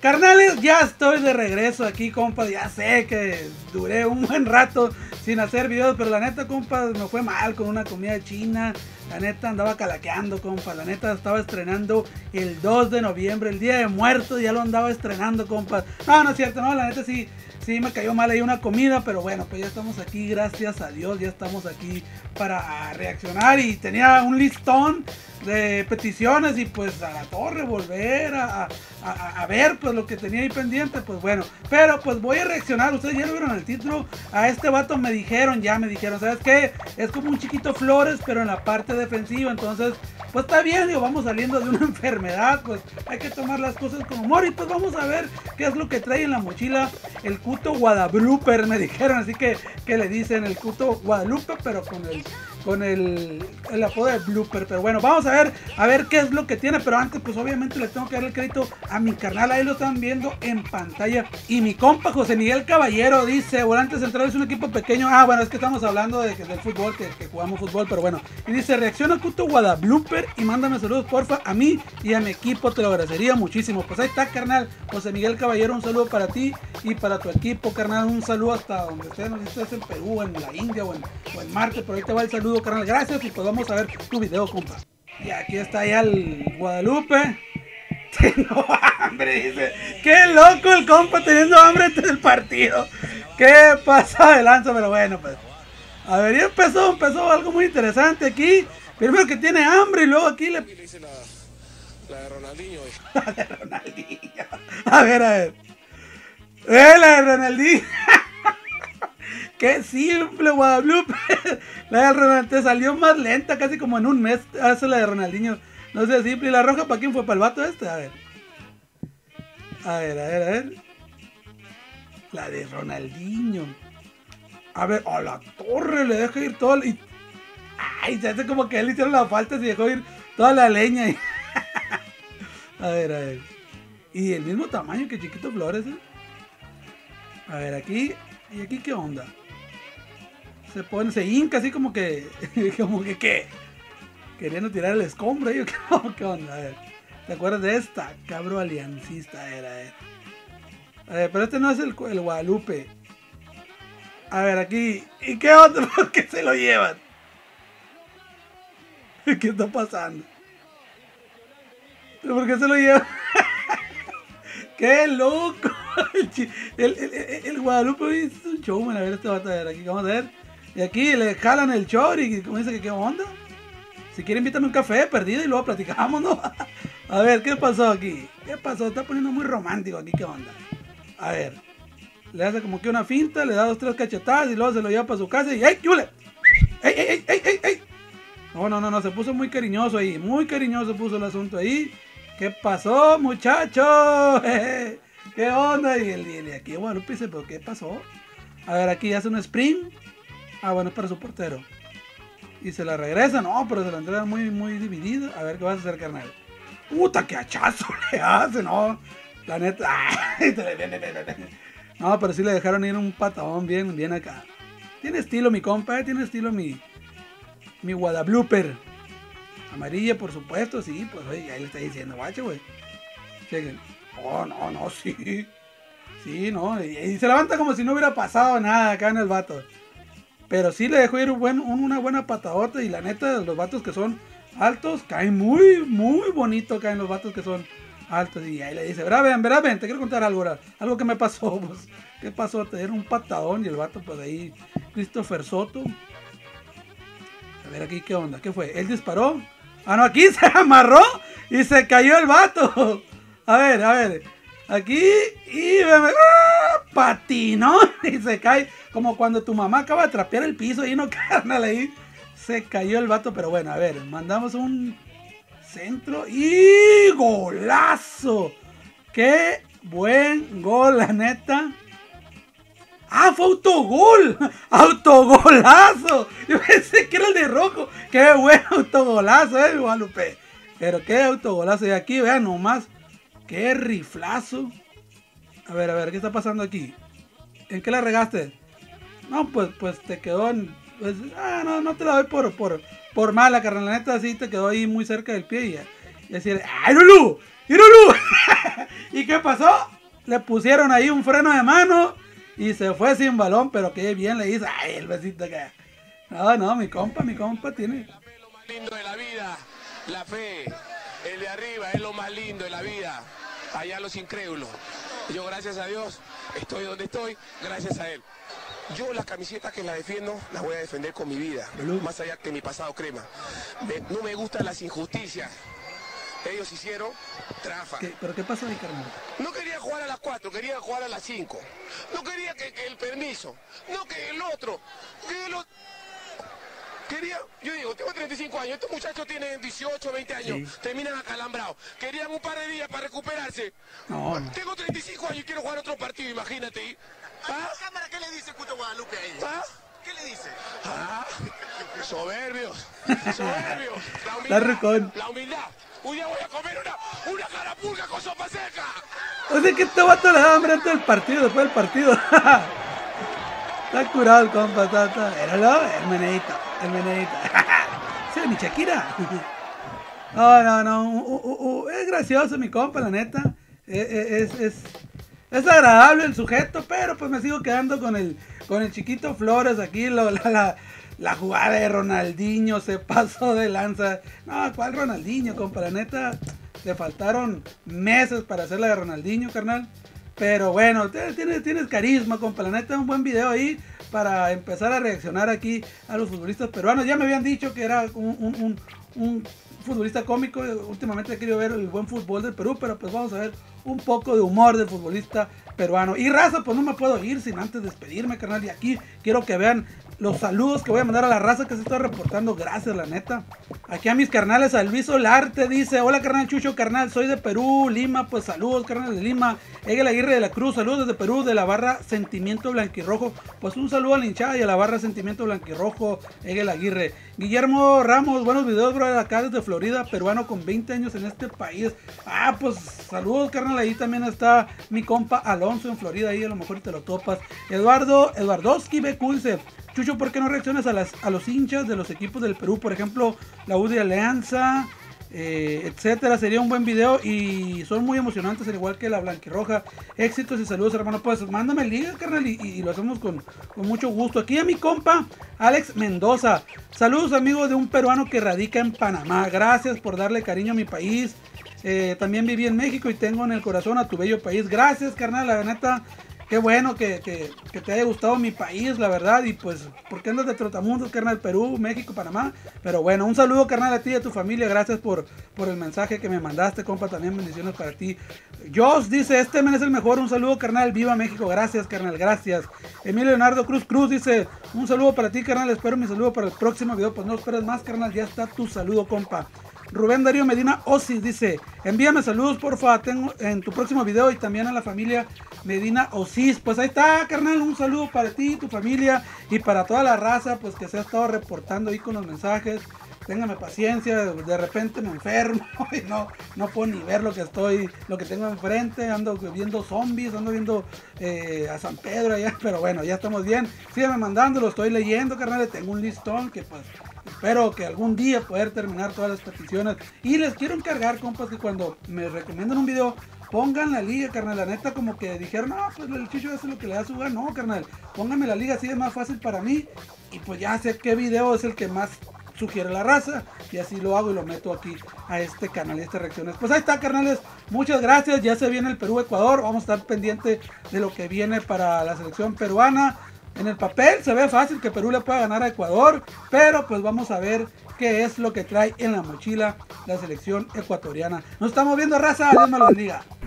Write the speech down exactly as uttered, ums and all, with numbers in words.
Carnales, ya estoy de regreso aquí, compas. Ya sé que duré un buen rato sin hacer videos, pero la neta, compas, me fue mal con una comida china. La neta andaba calaqueando, compas. La neta estaba estrenando el dos de noviembre, el Día de Muertos, ya lo andaba estrenando, compas. No, no es cierto, no, la neta sí, sí me cayó mal ahí una comida, pero bueno, pues ya estamos aquí, gracias a Dios, ya estamos aquí para reaccionar. Y tenía un listón de peticiones y pues a la torre volver a, a, a ver pues lo que tenía ahí pendiente, pues bueno, pero pues voy a reaccionar. Ustedes ya lo vieron en el título, a este vato me dijeron, ya me dijeron, ¿sabes qué? Es como un Chiquito Flores, pero en la parte defensiva, entonces pues está bien, digo, vamos saliendo de una enfermedad, pues hay que tomar las cosas con humor y pues vamos a ver qué es lo que trae en la mochila el Cuto Guadalupe, me dijeron, así que, que le dicen el Cuto Guadalupe, pero con el con el, el apodo de Blooper. Pero bueno, vamos a ver, a ver qué es lo que tiene. Pero antes, pues obviamente le tengo que dar el crédito a mi carnal. Ahí lo están viendo en pantalla. Y mi compa José Miguel Caballero dice: Volante Central es un equipo pequeño. Ah, bueno, es que estamos hablando de, del fútbol, que, que jugamos fútbol, pero bueno. Y dice: reacciona Cuto Guadalupe y mándame saludos, porfa, a mí y a mi equipo, te lo agradecería muchísimo. Pues ahí está, carnal, José Miguel Caballero, un saludo para ti y para tu equipo, carnal. Un saludo hasta donde estés, no sé si estés en Perú, en la India o en, o en Marte, pero ahí te va el saludo, carnal. Gracias y pues vamos a ver tu video, compa. Y aquí está ya el Guadalupe. Tengo hambre, dice. Qué loco el compa teniendo hambre antes del partido. Qué pasa de lanza, pero bueno, pues. A ver, ya empezó, empezó algo muy interesante aquí. Primero que tiene hambre y luego aquí le... La de Ronaldinho. La de Ronaldinho. A ver, a ver. Eh, la de Ronaldinho. Qué simple, Guadalupe. La de Ronaldinho te salió más lenta, casi como en un mes hace la de Ronaldinho. No sé, simple. ¿Y la roja para quién fue? ¿Para el vato este? A ver. A ver, a ver, a ver. La de Ronaldinho. A ver, a la torre le deja ir todo. Y... ay, se hace como que él hicieron la falta y dejó ir toda la leña. Y... a ver, a ver. Y el mismo tamaño que Chiquito Flores, ¿eh? A ver, aquí. ¿Y aquí qué onda? Se pone, se hinca así como que, como que, ¿qué? Queriendo tirar el escombro, ¿eh? ¿Qué, qué onda? A ver, ¿te acuerdas de esta? Cabro aliancista era, eh. A ver, pero este no es el, el Guadalupe. A ver, aquí, ¿y qué onda? ¿Por qué se lo llevan? ¿Qué está pasando? ¿Por qué se lo llevan? ¡Qué loco! El, el, el, el Guadalupe es un showman. A ver, este va a ver aquí, vamos a ver. Y aquí le jalan el short y como dice que qué onda. Si quiere invítame un café perdido y luego platicamos, ¿no? A ver, ¿qué pasó aquí? ¿Qué pasó? Está poniendo muy romántico aquí, ¿qué onda? A ver. Le hace como que una finta, le da dos, tres cachetadas y luego se lo lleva para su casa y ¡ey, chule! ¡Ey, ey, ey, ey, ey, ey! No, no, no, no, se puso muy cariñoso ahí. Muy cariñoso puso el asunto ahí. ¿Qué pasó, muchachos? ¿Qué onda? Y el, y aquí, bueno, pise, pero ¿qué pasó? A ver, aquí hace un sprint. Ah, bueno, es para su portero. Y se la regresa. No, pero se la entrega muy, muy dividida. A ver qué vas a hacer, carnal. Puta, qué hachazo le hace, no. La neta. Ay, no, pero sí le dejaron ir un patadón bien, bien acá. Tiene estilo mi compa, eh, tiene estilo mi, mi Guadalupe. Amarilla, por supuesto, sí, pues oye, ahí le está diciendo, guacho, güey. Chequen. Oh, no, no, sí. Sí, no. Y, y se levanta como si no hubiera pasado nada acá en el vato. Pero sí le dejó ir un buen, una buena patadota. Y la neta, los vatos que son altos caen muy, muy bonito. Caen los vatos que son altos. Y ahí le dice, verá, ven, verá, ven, te quiero contar algo, ¿verdad? Algo que me pasó, pues. ¿Qué pasó? Te dieron un patadón y el vato, pues ahí, Christopher Soto. A ver aquí, ¿qué onda? ¿Qué fue? Él disparó. Ah, no, aquí se amarró y se cayó el vato. A ver, a ver. Aquí y me, ¡ah! Patinó y se cae. Como cuando tu mamá acaba de trapear el piso y no, carnal, ahí se cayó el vato. Pero bueno, a ver, mandamos un centro y golazo. Qué buen gol, la neta. ¡Ah, fue autogol! ¡Autogolazo! Yo pensé que era el de rojo. ¡Qué buen autogolazo, eh, Guadalupe! Pero qué autogolazo. Y aquí, vean nomás. ¡Qué riflazo! A ver, a ver, ¿qué está pasando aquí? ¿En qué la regaste? No, pues, pues te quedó en... Pues, ah, no, no te la doy por, por, por mala, carnal. La neta, sí te quedó ahí muy cerca del pie y, y decir, ¡ay, Lulu! ¡Irulu! ¿Y qué pasó? Le pusieron ahí un freno de mano y se fue sin balón, pero qué bien le hizo. Ay, el besito que... No, no, mi compa, mi compa tiene... Lo más lindo de la vida, la fe, el de arriba es lo más lindo de la vida. Allá los incrédulos. Yo, gracias a Dios, estoy donde estoy, gracias a él. Yo la camiseta que la defiendo, la voy a defender con mi vida, más allá que mi pasado crema. Me, no me gustan las injusticias. Ellos hicieron trafa. ¿Qué? ¿Pero qué pasó ahí, carnal? No quería jugar a las cuatro, quería jugar a las cinco. No quería que, que el permiso, no que el otro, que el otro. Quería, yo digo, tengo treinta y cinco años, estos muchachos tienen dieciocho, veinte años, sí. Terminan acalambrados. Querían un par de días para recuperarse. No, no. Tengo treinta y cinco años y quiero jugar otro partido, imagínate. ¿Ah? Cámara, ¿qué le dice Cuto Guadalupe a ella? ¿Ah? ¿Qué le dice? Ah, soberbios, soberbios. La Está ricón. La humildad. Un día voy a comer una, una carapulga con sopa seca. O sea que este vato le da hambre antes del partido, después del partido. Está curado el compa, está, está. Éralo, el meneíto, el meneíto. Sí, mi Shakira. No, no, no. Uh, uh, uh, es gracioso mi compa, la neta. Es, es, es, es agradable el sujeto, pero pues me sigo quedando con el, con el chiquito Flores aquí, lo, la, la, la jugada de Ronaldinho se pasó de lanza. No, ¿cuál Ronaldinho, compa? La neta, le faltaron meses para hacer la de Ronaldinho, carnal. Pero bueno, tienes, tienes carisma, compa. La neta, un buen video ahí para empezar a reaccionar aquí a los futbolistas peruanos. Ya me habían dicho que era un, un, un, un futbolista cómico. Últimamente he querido ver el buen fútbol del Perú, pero pues vamos a ver un poco de humor del futbolista peruano. Y raza, pues no me puedo ir sin antes despedirme, carnal. Y aquí quiero que vean los saludos que voy a mandar a la raza que se está reportando. Gracias, la neta. Aquí a mis carnales, a Luis Olarte dice: hola, carnal Chucho, carnal, soy de Perú, Lima. Pues saludos, carnal de Lima. Egel Aguirre de la Cruz, saludos desde Perú, de la barra Sentimiento Blanquirrojo. Pues un saludo a la hinchada y a la barra Sentimiento Blanquirrojo, Egel Aguirre. Guillermo Ramos, buenos videos, bro, acá desde Florida, peruano con veinte años en este país. Ah, pues saludos, carnal. Ahí también está mi compa Alonso en Florida, ahí a lo mejor te lo topas. Eduardo, Eduardowski B Q dice: Chucho, ¿por qué no reaccionas a, las, a los hinchas de los equipos del Perú? Por ejemplo, la U de Alianza, eh, etcétera. Sería un buen video y son muy emocionantes, al igual que la Blanquirroja. Éxitos y saludos, hermano. Pues mándame el liga, carnal, y, y lo hacemos con, con mucho gusto. Aquí a mi compa Alex Mendoza. Saludos, amigos de un peruano que radica en Panamá. Gracias por darle cariño a mi país. Eh, también viví en México y tengo en el corazón a tu bello país. Gracias, carnal, la neta. Qué bueno que, que, que te haya gustado mi país, la verdad. Y pues, ¿por qué andas de trotamundos, carnal? Perú, México, Panamá. Pero bueno, un saludo, carnal, a ti y a tu familia. Gracias por, por el mensaje que me mandaste, compa. También bendiciones para ti. Joss dice: este men es el mejor. Un saludo, carnal. Viva México. Gracias, carnal. Gracias. Emilio Leonardo Cruz Cruz dice: un saludo para ti, carnal. Espero mi saludo para el próximo video. Pues no esperes más, carnal. Ya está tu saludo, compa. Rubén Darío Medina Osis dice: envíame saludos, porfa, tengo en tu próximo video, y también a la familia Medina Osis. Pues ahí está, carnal, un saludo para ti, tu familia y para toda la raza, pues que se ha estado reportando ahí con los mensajes. Téngame paciencia, de repente me enfermo y no, no puedo ni ver lo que estoy, lo que tengo enfrente. Ando viendo zombies, ando viendo eh, a San Pedro allá, pero bueno, ya estamos bien. Síganme mandando, lo estoy leyendo, carnal. Tengo un listón que pues espero que algún día poder terminar todas las peticiones. Y les quiero encargar, compas, que cuando me recomiendan un video, pongan la liga, carnal. La neta, como que dijeron: no, pues el Chicho hace lo que le da su gana. No, carnal, pónganme la liga, así es más fácil para mí. Y pues ya sé qué video es el que más sugiere la raza, y así lo hago y lo meto aquí a este canal y estas reacciones. Pues ahí está, carnales, muchas gracias. Ya se viene el Perú-Ecuador, vamos a estar pendiente de lo que viene para la selección peruana. En el papel se ve fácil que Perú le pueda ganar a Ecuador, pero pues vamos a ver qué es lo que trae en la mochila la selección ecuatoriana. Nos estamos viendo, raza, Dios me lo bendiga.